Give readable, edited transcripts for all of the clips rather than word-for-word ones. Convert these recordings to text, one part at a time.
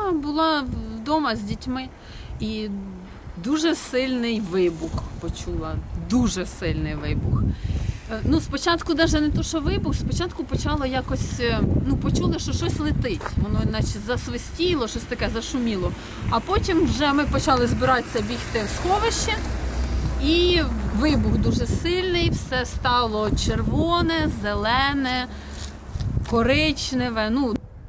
Я була вдома з дітьми і дуже сильний вибух почула, дуже сильний вибух. Ну, спочатку навіть не то, що вибух, спочатку почало якось, почули, що щось летить. Воно наче засвистіло, щось таке зашуміло. А потім вже ми почали збиратися бігти в сховище. І вибух дуже сильний, все стало червоне, зелене, коричневе.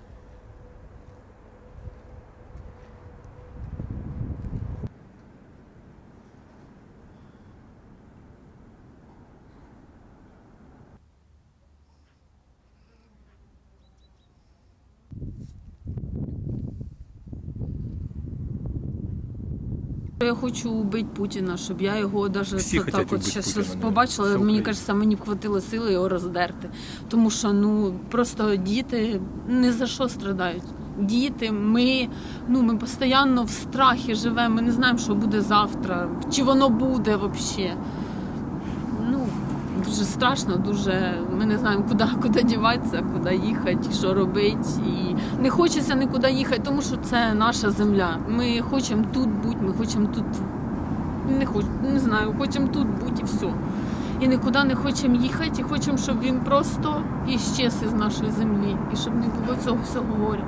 Я хочу вбити Путіна, щоб я його навіть так от щось побачила. Мені кажеться, мені б хватило сили його роздерти. Тому що просто діти ні за що страдають. Діти, ми постійно в страхі живемо, ми не знаємо, що буде завтра, чи воно буде взагалі. Дуже страшно, ми не знаємо, куди діватися, куди їхати, що робити. І не хочеться нікуди їхати, тому що це наша земля. Ми хочемо тут бути, ми хочемо тут, хочемо тут бути і все. І нікуди не хочемо їхати, і хочемо, щоб він просто іщез із нашої землі, і щоб не було цього всього горя.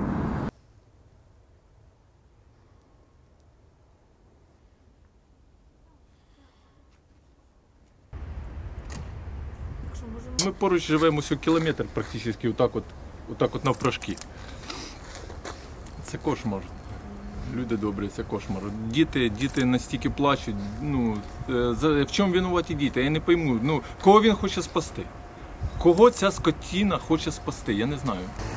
Ми поруч живемо ось кілометр практично, отак от навпрошки. Це кошмар. Люди добрі, це кошмар. Діти настільки плачуть. В чому винуваті діти? Я не пойму. Кого він хоче спасти? Кого ця скотина хоче спасти? Я не знаю.